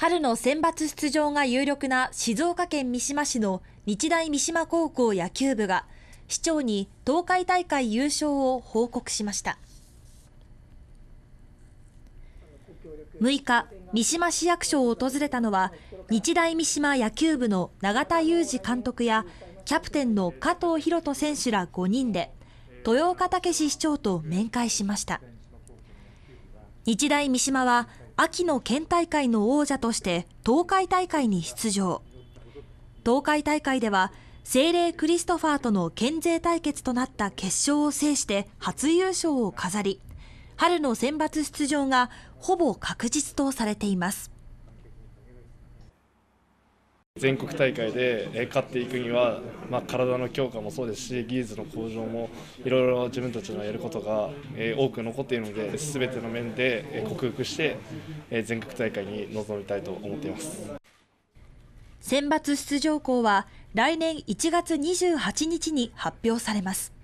春の選抜出場が有力な静岡県三島市の日大三島高校野球部が市長に東海大会優勝を報告しました。6日、三島市役所を訪れたのは日大三島野球部の永田裕二監督やキャプテンの加藤裕斗選手ら5人で豊岡武市長と面会しました。日大三島は秋の県大会の王者として東海大会に出場。東海大会では聖隷クリストファーとの県勢対決となった決勝を制して初優勝を飾り、春の選抜出場がほぼ確実とされています。 全国大会で勝っていくには、体の強化もそうですし、技術の向上もいろいろ自分たちのやることが多く残っているので、すべての面で克服して全国大会に臨みたいと思っています。 選抜出場校は来年1月28日に発表されます。